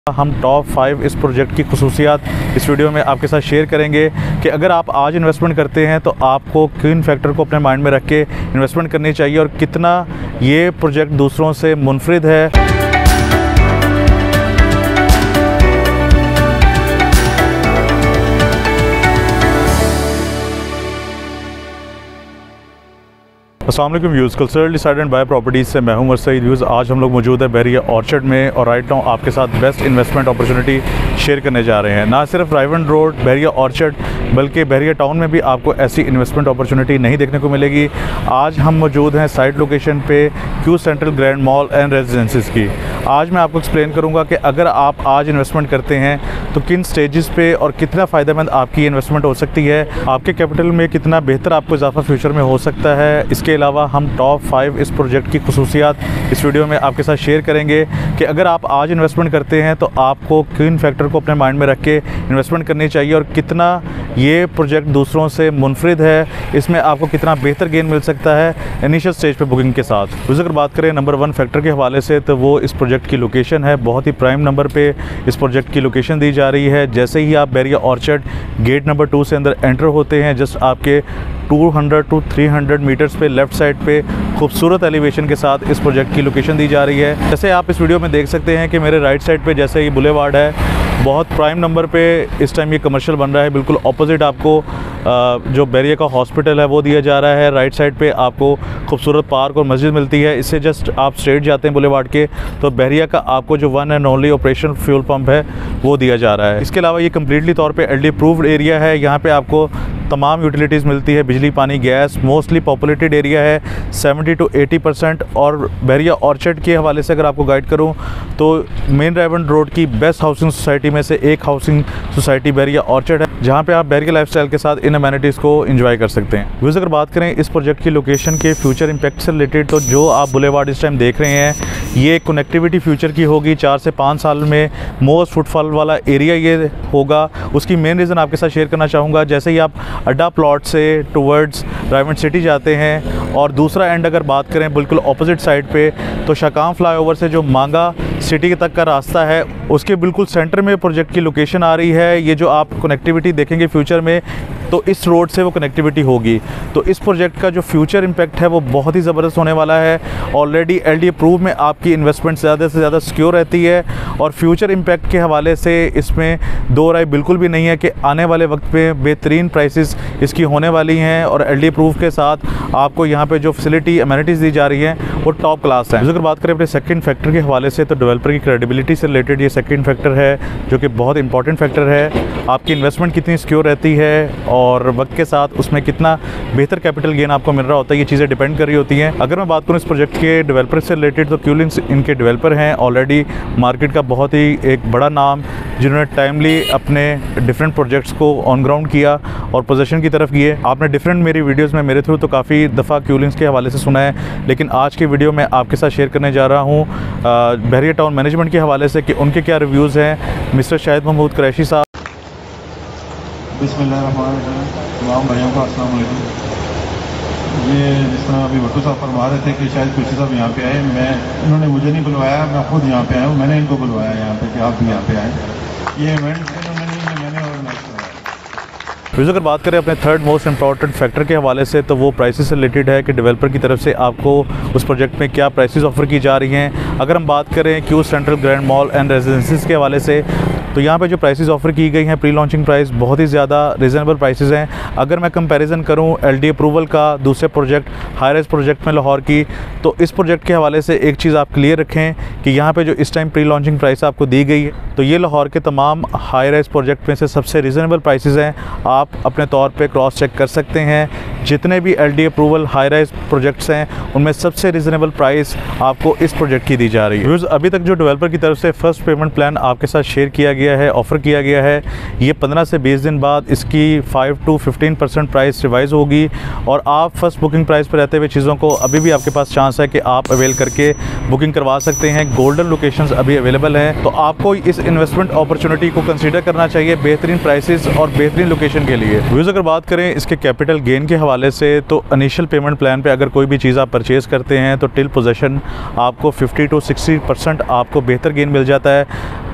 हम टॉप 5 इस प्रोजेक्ट की खुसूसियात इस वीडियो में आपके साथ शेयर करेंगे कि अगर आप आज इन्वेस्टमेंट करते हैं तो आपको किन फैक्टर को अपने माइंड में रख के इन्वेस्टमेंट करनी चाहिए और कितना ये प्रोजेक्ट दूसरों से मुनफरिद है। अस्सलाम वालेकुम views, cultural decided by properties से मैं हूं मरसईद। व्यूज़, आज हम लोग मौजूद है बहरिया ऑर्चर्ड में और राइट नाउ आपके साथ बेस्ट इन्वेस्टमेंट अपॉर्चुनिटी शेयर करने जा रहे हैं। ना सिर्फ राइविंड रोड बहरिया ऑर्चर्ड बल्कि बहरिया टाउन में भी आपको ऐसी इन्वेस्टमेंट अपॉर्चुनिटी नहीं देखने को मिलेगी। आज हम मौजूद हैं साइट लोकेशन पे Q central grand mall and residencies की। आज मैं आपको एक्सप्लेन करूँगा कि अगर आप आज इन्वेस्टमेंट करते हैं तो किन स्टेजेस पे और कितना फ़ायदेमंद आपकी इन्वेस्टमेंट हो सकती है, आपके कैपिटल में कितना बेहतर आपको इजाफा फ्यूचर में हो सकता है। इसके अलावा हम टॉप 5 इस प्रोजेक्ट की खुसूसियात इस वीडियो में आपके साथ शेयर करेंगे कि अगर आप आज इन्वेस्टमेंट करते हैं तो आपको किन फैक्टर को अपने माइंड में रख के इन्वेस्टमेंट करनी चाहिए और कितना ये प्रोजेक्ट दूसरों से मुनफरिद है, इसमें आपको कितना बेहतर गेन मिल सकता है इनिशियल स्टेज पे बुकिंग के साथ। तो अगर बात करें नंबर 1 फैक्टर के हवाले से तो वो इस प्रोजेक्ट की लोकेशन है। बहुत ही प्राइम नंबर पे इस प्रोजेक्ट की लोकेशन दी जा रही है। जैसे ही आप बहरिया ऑर्चर्ड गेट नंबर 2 से अंदर एंटर होते हैं, जस्ट आपके 200 to 300 मीटर्स पे लेफ़्ट साइड पे खूबसूरत एलिवेशन के साथ इस प्रोजेक्ट की लोकेशन दी जा रही है। जैसे आप इस वीडियो में देख सकते हैं कि मेरे राइट साइड पे जैसे ये बुलेवार्ड है, बहुत प्राइम नंबर पे इस टाइम ये कमर्शियल बन रहा है। बिल्कुल ऑपोजिट आपको जो बहरिया का हॉस्पिटल है वो दिया जा रहा है। राइट साइड पे आपको खूबसूरत पार्क और मस्जिद मिलती है। इससे जस्ट आप स्ट्रेट जाते हैं बुलेवार्ड के तो बहरिया का आपको जो one and only operation fuel pump है वो दिया जा रहा है। इसके अलावा ये कम्प्लीटली तौर पे LD अप्रूव्ड एरिया है। यहाँ पे आपको तमाम यूटिलिटीज़ मिलती है, बिजली, पानी, गैस। मोस्टली पॉपुलेटेड एरिया है, 70 to 80%। और बहरिया ऑर्चर्ड के हवाले से अगर आपको गाइड करूँ तो मेन राइविंड रोड की बेस्ट हाउसिंग सोसाइटी में से एक हाउसिंग सोसाइटी बहरिया ऑर्चर्ड है, जहाँ पे आप बहरिया लाइफस्टाइल के साथ इन अमेनिटीज़ को एंजॉय कर सकते हैं। व्यूज़, अगर बात करें इस प्रोजेक्ट की लोकेशन के फ्यूचर इम्पैक्ट से रिलेटेड तो जो आप बुलेवार्ड इस टाइम देख रहे हैं ये कनेक्टिविटी फ्यूचर की होगी। 4 से 5 साल में मोस्ट फुटफॉल वाला एरिया ये होगा। उसकी मेन रीज़न आपके साथ शेयर करना चाहूँगा। जैसे ही आप अड्डा प्लॉट से टुवर्ड्स राइविंड सिटी जाते हैं और दूसरा एंड अगर बात करें बिल्कुल ऑपोजिट साइड पे तो शाकाम फ्लाईओवर से जो मांगा सिटी तक का रास्ता है उसके बिल्कुल सेंटर में प्रोजेक्ट की लोकेशन आ रही है। ये जो आप कनेक्टिविटी देखेंगे फ्यूचर में तो इस रोड से वो कनेक्टिविटी होगी। तो इस प्रोजेक्ट का जो फ्यूचर इम्पैक्ट है वो बहुत ही ज़बरदस्त होने वाला है। ऑलरेडी LD अप्रूव में आपकी इन्वेस्टमेंट ज़्यादा से ज़्यादा सिक्योर रहती है और फ्यूचर इम्पैक्ट के हवाले से इसमें दो राय बिल्कुल भी नहीं है कि आने वाले वक्त में बेहतरीन प्राइसेस इसकी होने वाली हैं और LD अप्रूव के साथ आपको यहाँ पे जो फैसिलिटी अमेनिटीज़ दी जा रही हैं वो टॉप क्लास है। अगर बात करें अपने सेकंड फैक्टर के हवाले से तो डेवलपर की क्रेडिबिलिटी से रिलेटेड ये सेकंड फैक्टर है जो कि बहुत इंपॉर्टेंट फैक्टर है। आपकी इन्वेस्टमेंट कितनी सिक्योर रहती है और वक्त के साथ उसमें कितना बेहतर कैपिटल गेन आपको मिल रहा होता है, ये चीज़ें डिपेंड कर रही होती हैं। अगर मैं बात करूँ इस प्रोजेक्ट के डेवलपर से रिलेटेड तो क्यूलिंग्स इनके डेवलपर हैं। ऑलरेडी मार्केट का बहुत ही एक बड़ा नाम जिन्होंने टाइमली अपने डिफरेंट प्रोजेक्ट्स को ऑन ग्राउंड किया और पोजीशन की तरफ किए। आपने डिफरेंट मेरी वीडियोस में मेरे थ्रू तो काफ़ी दफ़ा क्यूलिंग्स के हवाले से सुना है, लेकिन आज की वीडियो में आपके साथ शेयर करने जा रहा हूँ बहरिया टाउन मैनेजमेंट के हवाले से कि उनके क्या रिव्यूज़ हैं। मिस्टर शाहिद महमूद कुरैशी साहब। बिस्मिल्लाहिर्रहमानिर्रहीम। तमाम भाइयों को अस्सलाम वालेकुम। ये जिस तरह अभी भट्टू साहब फरमा रहे थे कि शायद कुरैशी साहब यहाँ पे आए, इन्होंने मुझे नहीं बुलवाया, मैं खुद यहाँ पे आया हूँ। मैंने इनको बुलवाया यहाँ पे कि आप भी यहाँ पे आए। ये इवेंट इन्होंने नहीं, मैंने ऑर्गेनाइज कराया। फिर अगर बात करें अपने थर्ड मोस्ट इंपॉर्टेंट फैक्टर के हवाले से तो वो प्राइसेस से रिलेटेड है कि डेवलपर की तरफ से आपको उस प्रोजेक्ट में क्या प्राइसेस ऑफर की जा रही हैं। अगर हम बात करें Q central grand mall and residencies के हवाले से तो यहाँ पे जो प्राइसेस ऑफ़र की गई हैं प्री लॉन्चिंग प्राइस बहुत ही ज़्यादा रिजनेबल प्राइसेस हैं। अगर मैं कंपैरिजन करूँ LD अप्रूवल का दूसरे प्रोजेक्ट हाई राइज प्रोजेक्ट में लाहौर की तो इस प्रोजेक्ट के हवाले से एक चीज़ आप क्लियर रखें कि यहाँ पे जो इस टाइम प्री लॉन्चिंग प्राइस आपको दी गई है तो ये लाहौर के तमाम हाई राइज प्रोजेक्ट में से सबसे रिजनेबल प्राइसेस हैं। आप अपने तौर पे क्रॉस चेक कर सकते हैं। जितने भी LD approval high rise projects हैं उनमें सबसे रिजनेबल प्राइस आपको इस प्रोजेक्ट की दी जा रही है। अभी तक जो डेवलपर की तरफ से फर्स्ट पेमेंट प्लान आपके साथ शेयर किया गया है, ऑफ़र किया गया है, ये 15 से 20 दिन बाद इसकी 5 to 15% प्राइस रिवाइज़ होगी और आप फर्स्ट बुकिंग प्राइस पर रहते हुए चीज़ों को अभी भी आपके पास चांस है कि आप अवेल करके बुकिंग करवा सकते हैं। गोल्डन लोकेशंस अभी अवेलेबल हैं तो आपको इस इन्वेस्टमेंट अपॉर्चुनिटी को कंसीडर करना चाहिए बेहतरीन प्राइसेस और बेहतरीन लोकेशन के लिए। व्यूज़, अगर बात करें इसके कैपिटल गेन के हवाले से तो इनिशियल पेमेंट प्लान पे अगर कोई भी चीज़ आप परचेज़ करते हैं तो टिल पोजेशन आपको 50 to 60% आपको बेहतर गेन मिल जाता है।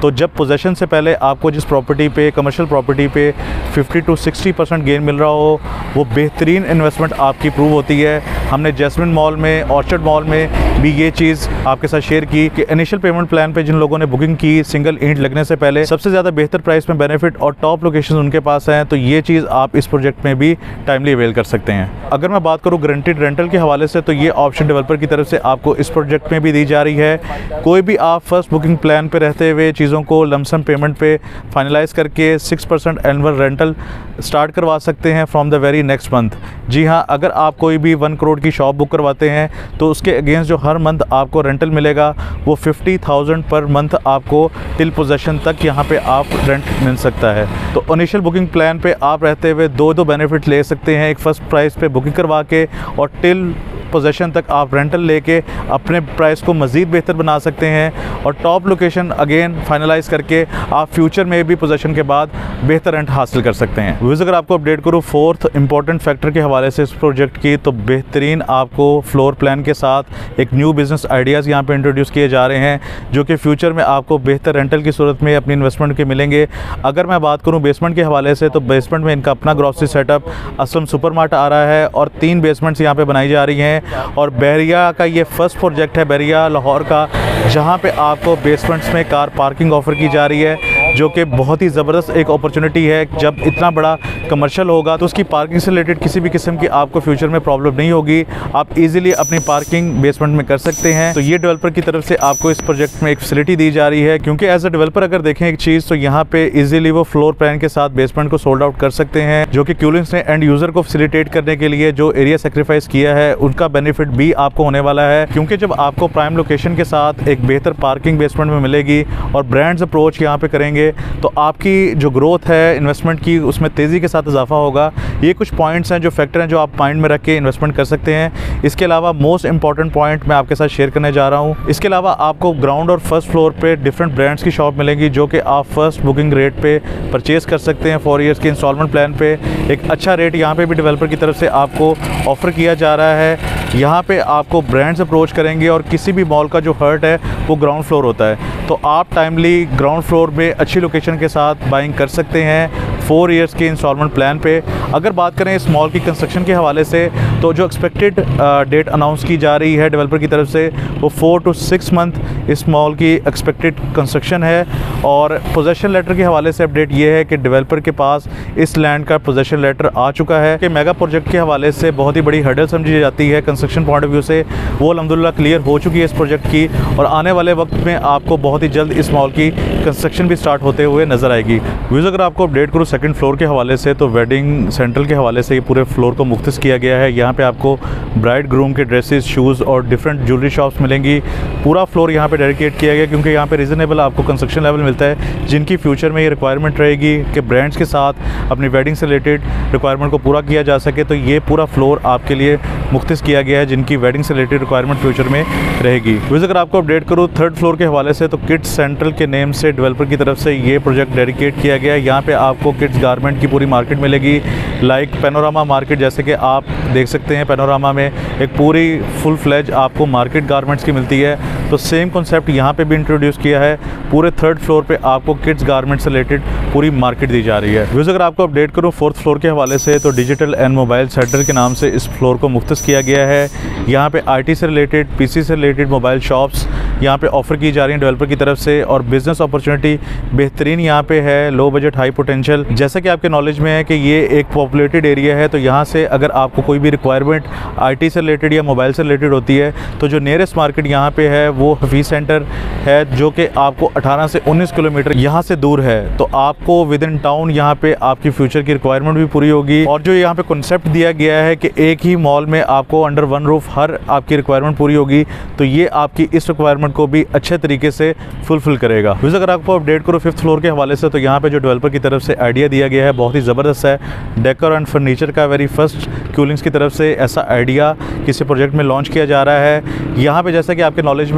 तो जब पोजेसन से पहले आपको जिस प्रॉपर्टी पे, कमर्शियल प्रॉपर्टी पे 50 to 60% गेन मिल रहा हो, वो बेहतरीन इन्वेस्टमेंट आपकी प्रूव होती है। हमने जैस्मिन मॉल में, ऑर्चर्ड मॉल में भी ये चीज़ आपके साथ शेयर की कि इनिशियल पेमेंट प्लान पे जिन लोगों ने बुकिंग की सिंगल ईंट लगने से पहले, सबसे ज़्यादा बेहतर प्राइस में बेनिफिट और टॉप लोकेशन उनके पास हैं। तो ये चीज़ आप इस प्रोजेक्ट में भी टाइमली अवेल कर सकते हैं। अगर मैं बात करूँ गारंटीड रेंटल के हवाले से, तो ये ऑप्शन डेवलपर की तरफ से आपको इस प्रोजेक्ट में भी दी जा रही है। कोई भी आप फर्स्ट बुकिंग प्लान पे रहते हुए चीज़ों को लमसम पेमेंट पे फाइनलाइज करके 6% एनुअल रेंटल स्टार्ट करवा सकते हैं from the very next month. जी हाँ, अगर आप कोई भी 1 करोड़ की शॉप बुक करवाते हैं तो उसके अगेंस्ट जो हर मंथ आपको रेंटल मिलेगा वो 50,000 पर मंथ आपको टिल पोजेसन तक यहाँ पे आप रेंट मिल सकता है। तो इनिशियल बुकिंग प्लान पे आप रहते हुए दो बेनिफिट ले सकते हैं। एक फर्स्ट प्राइस पे बुकिंग करवा के और टिल पोजेसन तक आप रेंटल लेके अपने प्राइस को मज़ीद बेहतर बना सकते हैं। और टॉप लोकेशन अगेन फाइनलाइज करके आप फ्यूचर में भी पोजेसन के बाद बेहतर रेंट हासिल कर सकते हैं। व्यूज़ अगर आपको अपडेट करूँ फोर्थ इंपॉर्टेंट फैक्टर के हवाले से इस प्रोजेक्ट की, तो बेहतरीन आपको फ्लोर प्लान के साथ एक न्यू बिज़नेस आइडियाज़ यहाँ पे इंट्रोड्यूस किए जा रहे हैं, जो कि फ्यूचर में आपको बेहतर रेंटल की सूरत में अपनी इन्वेस्टमेंट के मिलेंगे। अगर मैं बात करूँ बेसमेंट के हवाले से, तो बेसमेंट में इनका अपना ग्रॉसरी सेटअप असलम सुपरमार्ट आ रहा है और 3 बेसमेंट्स यहाँ पे बनाई जा रही हैं। और बहरिया का ये फर्स्ट प्रोजेक्ट है बहरिया लाहौर का, जहाँ पे आपको बेसमेंट्स में कार पार्किंग ऑफ़र की जा रही है, जो कि बहुत ही ज़बरदस्त एक अपॉर्चुनिटी है। जब इतना बड़ा कमर्शियल होगा तो उसकी पार्किंग से रिलेटेड किसी भी किस्म की आपको फ्यूचर में प्रॉब्लम नहीं होगी। आप इजीली अपनी पार्किंग बेसमेंट में कर सकते हैं। तो ये डेवलपर की तरफ से आपको इस प्रोजेक्ट में एक फैसिलिटी दी जा रही है, क्योंकि एज अ डेवलपर अगर देखें एक चीज़, तो यहाँ पे इजीली वो फ्लोर प्लान के साथ बेसमेंट को सोल्ड आउट कर सकते हैं, जो कि क्यूलिंग्स ने एंड यूज़र को फैसिलिटेट करने के लिए जो एरिया सेक्रीफाइस किया है उनका बेनिफिट भी आपको होने वाला है। क्योंकि जब आपको प्राइम लोकेशन के साथ एक बेहतर पार्किंग बेसमेंट में मिलेगी और ब्रांड्स अप्रोच यहाँ पे करेंगे, तो आपकी जो ग्रोथ है इन्वेस्टमेंट की उसमें तेज़ी के साथ इजाफा होगा। ये कुछ पॉइंट्स हैं, जो फैक्टर हैं, जो आप माइंड में रख के इन्वेस्टमेंट कर सकते हैं। इसके अलावा मोस्ट इंपॉर्टेंट पॉइंट मैं आपके साथ शेयर करने जा रहा हूँ। इसके अलावा आपको ग्राउंड और फर्स्ट फ्लोर पे डिफरेंट ब्रांड्स की शॉप मिलेंगी, जो कि आप फर्स्ट बुकिंग रेट पे परचेज़ कर सकते हैं। 4 ईयर्स के इंस्टॉलमेंट प्लान पे एक अच्छा रेट यहाँ पे भी डेवलपर की तरफ से आपको ऑफ़र किया जा रहा है। यहाँ पे आपको ब्रांड्स अप्रोच करेंगे और किसी भी मॉल का जो हर्ट है वो ग्राउंड फ्लोर होता है, तो आप टाइमली ग्राउंड फ्लोर में अच्छी लोकेशन के साथ बाइंग कर सकते हैं 4 ईयर्स के इंस्टॉलमेंट प्लान पे। अगर बात करें इस मॉल की कंस्ट्रक्शन के हवाले से, तो जो एक्सपेक्टेड डेट अनाउंस की जा रही है डेवलपर की तरफ से, वो 4 to 6 मंथ इस मॉल की एक्सपेक्टेड कंस्ट्रक्शन है। और पोजेसन लेटर के हवाले से अपडेट ये है कि डेवलपर के पास इस लैंड का पोजेसन लेटर आ चुका है। कि मेगा प्रोजेक्ट के हवाले से बहुत ही बड़ी हर्डल समझी जाती है कंस्ट्रक्शन पॉइंट ऑफ व्यू से, वो अल्हम्दुलिल्लाह क्लियर हो चुकी है इस प्रोजेक्ट की। और आने वाले वक्त में आपको बहुत ही जल्द इस मॉल की कंस्ट्रक्शन भी स्टार्ट होते हुए नज़र आएगी। व्यूज़ अगर आपको अपडेट करूँ सेकंड फ्लोर के हवाले से, तो वेडिंग सेंट्रल के हवाले से ये पूरे फ्लोर को मुख्तस किया गया है। यहाँ पे आपको ब्राइड ग्रूम के ड्रेसेस, शूज़ और डिफरेंट ज्वेलरी शॉप्स मिलेंगी। पूरा फ्लोर यहाँ पे डेडिकेट किया गया, क्योंकि यहाँ पे रीज़नेबल आपको कंस्ट्रक्शन लेवल मिलता है, जिनकी फ्यूचर में ये रिक्वायरमेंट रहेगी कि ब्रांड्स के साथ अपनी वेडिंग से रिलेटेड रिक्वायरमेंट को पूरा किया जा सके। तो ये पूरा फ्लोर आपके लिए मुख्तस किया गया है, जिनकी वेडिंग से रिलेटेड रिक्वायरमेंट फ्यूचर में रहेगी। व्यूज़ अगर आपको अपडेट करूँ थर्ड फ्लोर के हवाले से, तो किड्स सेंट्रल के नेम से डेवलपर की तरफ से ये प्रोजेक्ट डेडिकेट किया गया है। यहाँ पे आपको किड्स गारमेंट की पूरी मार्केट मिलेगी, लाइक पैनोरामा मार्केट, जैसे कि आप देख सकते हैं पैनोरामा में एक पूरी फुल फ्लेज आपको मार्केट गारमेंट्स की मिलती है। तो सेम कॉन्सेप्ट यहाँ पे भी इंट्रोड्यूस किया है। पूरे थर्ड फ्लोर पे आपको किड्स गारमेंट से रिलेटेड पूरी मार्केट दी जा रही है। व्यूज़ अगर आपको अपडेट करूँ फोर्थ फ्लोर के हवाले से, तो डिजिटल एंड मोबाइल सेंटर के नाम से इस फ्लोर को मुख्तस किया गया है। यहाँ पे IT से रिलेटेड, PC से रिलेटेड मोबाइल शॉप्स यहाँ पे ऑफ़र की जा रही हैं डेवलपर की तरफ से, और बिज़नेस अपॉर्चुनिटी बेहतरीन यहाँ पे है, लो बजट हाई पोटेंशियल। जैसा कि आपके नॉलेज में है कि ये एक पॉपुलेटेड एरिया है, तो यहाँ से अगर आपको कोई भी रिक्वायरमेंट IT से रिलेटेड या मोबाइल से रिलेटेड होती है, तो जो नियरेस्ट मार्केट यहाँ पे है वो हफीज़ सेंटर है, जो कि आपको 18 से 19 किलोमीटर यहाँ से दूर है। तो आपको विद इन टाउन यहाँ पे आपकी फ्यूचर की रिक्वायरमेंट भी पूरी होगी। और जो यहाँ पे कॉन्सेप्ट दिया गया है कि एक ही मॉल में आपको अंडर वन रूफ हर आपकी रिक्वायरमेंट पूरी होगी, तो ये आपकी इस रिक्वायरमेंट को भी अच्छे तरीके से फुलफिल करेगा। वैसे अगर आपको अपडेट करो फिफ्थ फ्लोर के हवाले से, तो यहाँ पे जो डेवलपर की तरफ से आइडिया दिया गया है बहुत ही ज़बरदस्त है। डेकोर एंड फर्नीचर का वेरी फर्स्ट क्यूलिंग्स की तरफ से ऐसा आइडिया किसी प्रोजेक्ट में लॉन्च किया जा रहा है। यहाँ पे जैसा कि आपके नॉलेज में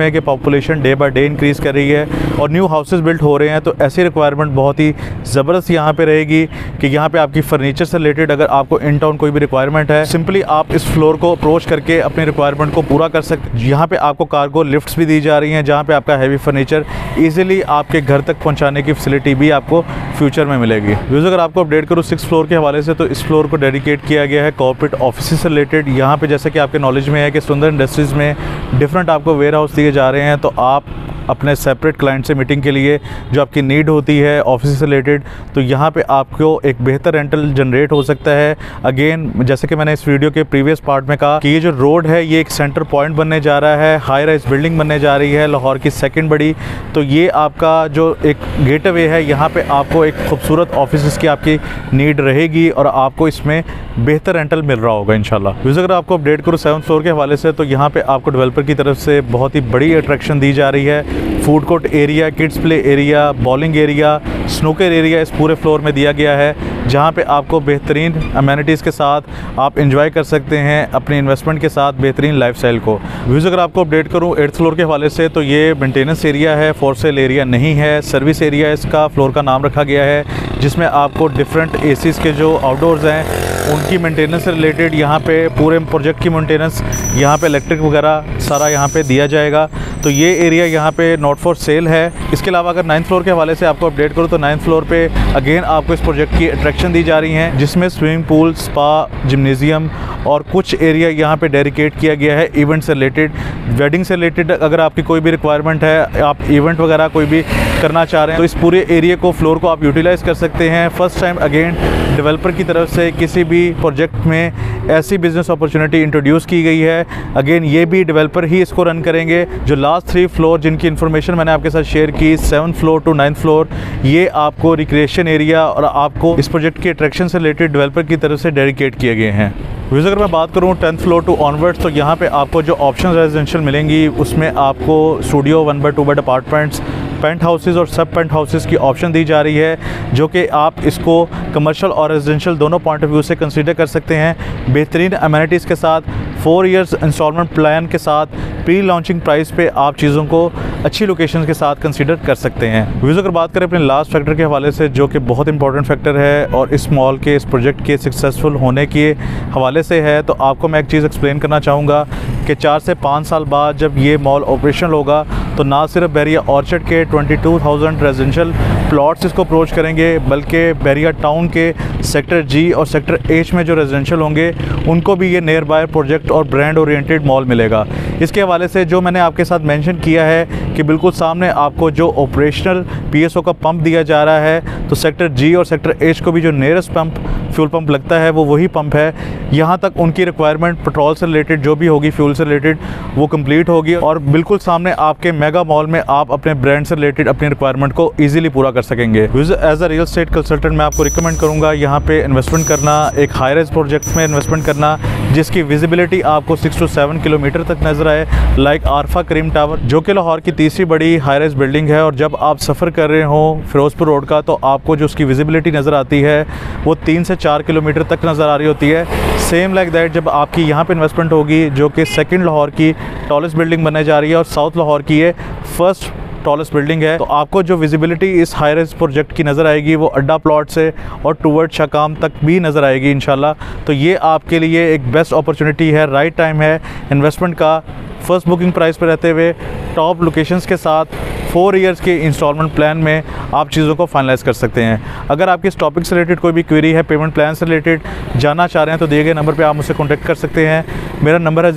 है कि population day by day increase कर रही है और न्यू हाउसेस बिल्ट हो रहे हैं, तो ऐसी रिक्वायरमेंट बहुत ही ज़बरदस्त यहाँ पे रहेगी कि यहाँ पे आपकी फर्नीचर से रिलेटेड अगर आपको इन टाउन कोई भी रिक्वायरमेंट है, सिंपली आप इस फ्लोर को अप्रोच करके अपनी रिक्वायरमेंट को पूरा कर सकते हैं। यहाँ पे आपको कार्गो लिफ्ट्स भी दी जा रही हैं, जहाँ पे आपका हैवी फर्नीचर ईजिली आपके घर तक पहुँचाने की फैसिलिटी भी आपको फ्यूचर में मिलेगी। व्यूज़ अगर आपको अपडेट करूँ 6th फ्लोर के हवाले से, तो इस फ्लोर को डेडिकेट किया गया है कॉर्पोरेट ऑफिस से रिलेटेड। यहाँ पे जैसे कि आपके नॉलेज में है कि सुंदर इंडस्ट्रीज़ में डिफरेंट आपको वेयर हाउस दिए जा रहे हैं, तो आप अपने सेपरेट क्लाइंट से मीटिंग के लिए जो आपकी नीड होती है ऑफिस से रिलेटेड, तो यहाँ पे आपको एक बेहतर रेंटल जनरेट हो सकता है। अगेन जैसे कि मैंने इस वीडियो के प्रीवियस पार्ट में कहा कि ये जो रोड है ये एक सेंटर पॉइंट बनने जा रहा है, हाई राइज बिल्डिंग बनने जा रही है, लाहौर की सेकंड बड़ी। तो ये आपका जो एक गेट वे है, यहाँ पे आपको एक खूबसूरत ऑफिस की आपकी नीड रहेगी और आपको इसमें बेहतर रेंटल मिल रहा होगा इंशाल्लाह। अगर आपको अपडेट करूँ 7th फ्लोर के हवाले से, तो यहाँ पे आपको डेवलपर की तरफ से बहुत ही बड़ी अट्रैक्शन दी जा रही है। Food court area, kids play area, bowling area, snooker area इस पूरे फ्लोर में दिया गया है, जहाँ पे आपको बेहतरीन अमेनिटीज़ के साथ आप एंजॉय कर सकते हैं अपनी इन्वेस्टमेंट के साथ बेहतरीन लाइफस्टाइल को। व्यूज़ अगर आपको अपडेट करूँ 8th फ्लोर के हवाले से, तो ये मेंटेनेंस एरिया है, फॉर सेल एरिया नहीं है, सर्विस एरिया इसका फ्लोर का नाम रखा गया है, जिसमें आपको डिफरेंट एसीज़ के जो आउटडोर्स हैं उनकी मेंटेनेंस से रिलेटेड यहाँ पे पूरे प्रोजेक्ट की मेंटेनेंस, यहाँ पे इलेक्ट्रिक वगैरह सारा यहाँ पे दिया जाएगा। तो ये एरिया यहाँ पे नॉट फॉर सेल है। इसके अलावा अगर 9th फ्लोर के हवाले से आपको अपडेट करूँ, तो 9th फ्लोर पे अगेन आपको इस प्रोजेक्ट की अट्रैक्शन दी जा रही हैं, जिसमें स्विमिंग पूल, स्पा, जिम्नेजियम और कुछ एरिया यहाँ पे डेडिकेट किया गया है इवेंट से रिलेटेड, वेडिंग से रिलेटेड। अगर आपकी कोई भी रिक्वायरमेंट है, आप इवेंट वगैरह कोई भी करना चाह रहे हैं, तो इस पूरे एरिया को, फ्लोर को आप यूटिलाइज़ कर सकते हैं। फर्स्ट टाइम अगेन डेवलपर की तरफ से किसी भी प्रोजेक्ट में ऐसी बिज़नेस अपॉर्चुनिटी इंट्रोड्यूस की गई है। अगेन ये भी डेवलपर ही इसको रन करेंगे। जो लास्ट 3 फ्लोर जिनकी इन्फॉर्मेशन मैंने आपके साथ शेयर की, 7th floor to 9th floor, ये आपको रिक्रिएशन एरिया और आपको इस प्रोजेक्ट के अट्रैक्शन से रिलेटेड डेवलपर की तरफ से डेडिकेट किए गए हैं। व्यूज़ अगर मैं बात करूँ 10th फ्लोर टू ऑनवर्ड्स, तो यहाँ पे आपको जो ऑप्शन रेजिडेंशियल मिलेंगी उसमें आपको studio 1/2 bed apartments, penthouses और सब पेंट हाउसेज़ की ऑप्शन दी जा रही है, जो कि आप इसको कमर्शियल और रेजिडेंशियल दोनों पॉइंट ऑफ व्यू से कंसीडर कर सकते हैं। बेहतरीन अमेनिटीज़ के साथ, 4 इयर्स इंस्टॉलमेंट प्लान के साथ, प्री लॉन्चिंग प्राइस पे आप चीज़ों को अच्छी लोकेशन के साथ कंसीडर कर सकते हैं। व्यूज़ अगर बात करें अपने लास्ट फैक्टर के हवाले से, जो कि बहुत इंपॉर्टेंट फैक्टर है और इस मॉल के, इस प्रोजेक्ट के सक्सेसफुल होने के हवाले से है, तो आपको मैं एक चीज़ एक्सप्लेन करना चाहूँगा कि 4 से 5 साल बाद जब ये मॉल ऑपरेशनल होगा, तो ना सिर्फ बहरिया ऑर्चर्ड के 22,000 रेजिडेंशियल प्लॉट्स इसको अप्रोच करेंगे, बल्कि बहरिया टाउन के सेक्टर जी और सेक्टर एच में जो रेजिडेंशियल होंगे उनको भी ये नियर बाय प्रोजेक्ट और ब्रांड ओरिएंटेड मॉल मिलेगा। इसके हवाले से जो मैंने आपके साथ मेंशन किया है कि बिल्कुल सामने आपको जो ऑपरेशनल पीएसओ का पंप दिया जा रहा है, तो सेक्टर जी और सेक्टर एच को भी जो नियरेस्ट पंप, फ्यूल पंप लगता है वो वही पंप है। यहाँ तक उनकी रिक्वायरमेंट पेट्रोल से रिलेटेड जो भी होगी, फ्यूल से रिलेटेड, वो कंप्लीट होगी और बिल्कुल सामने आपके मेगा मॉल में आप अपने ब्रांड से रिलेटेड अपनी रिक्वायरमेंट को ईजिली पूरा कर सकेंगे। As a real estate consultant मैं आपको रिकमेंड करूँगा यहाँ पे इन्वेस्टमेंट करना, एक हाई राइज प्रोजेक्ट में इन्वेस्टमेंट करना जिसकी विजिबिलिटी आपको 6 to 7 किलोमीटर तक नजर आए, लाइक आरफा करीम टावर, जो कि लाहौर की तीसरी बड़ी हाई राइज बिल्डिंग है। और जब आप सफ़र कर रहे हो फिरोजपुर रोड का, तो आपको जो उसकी विजिबिलिटी नज़र आती है वो 3 से 4 किलोमीटर तक नज़र आ रही होती है। सेम लाइक दैट जब आपकी यहाँ पे इन्वेस्टमेंट होगी, जो कि सेकंड लाहौर की टॉलेस्ट बिल्डिंग बनने जा रही है और साउथ लाहौर की ये फर्स्ट टॉलेस्ट बिल्डिंग है, तो आपको जो विजिबिलिटी इस हाई राइज प्रोजेक्ट की नज़र आएगी वो अड्डा प्लॉट से और टूवर्ड शाकाम तक भी नज़र आएगी इंशाल्लाह। तो ये आपके लिए एक बेस्ट अपॉर्चुनिटी है, राइट टाइम है इन्वेस्टमेंट का। फर्स्ट बुकिंग प्राइस पर रहते हुए टॉप लोकेशंस के साथ 4 इयर्स के इंस्टॉलमेंट प्लान में आप चीज़ों को फाइनलाइज़ कर सकते हैं। अगर आपकी इस टॉपिक से रिलेटेड कोई भी क्वेरी है, पेमेंट प्लान से रिलेटेड जानना चाह रहे हैं, तो दिए गए नंबर पे आप मुझसे कॉन्टैक्ट कर सकते हैं। मेरा नंबर है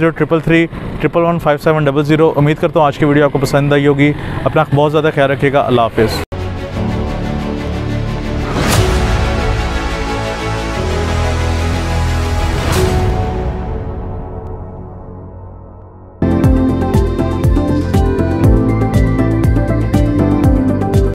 0333 1115700। उम्मीद करता हूँ आज की वीडियो आपको पसंद आई होगी। अपना बहुत ज़्यादा ख्याल रखिएगा। अल्लाह हाफ़िज़।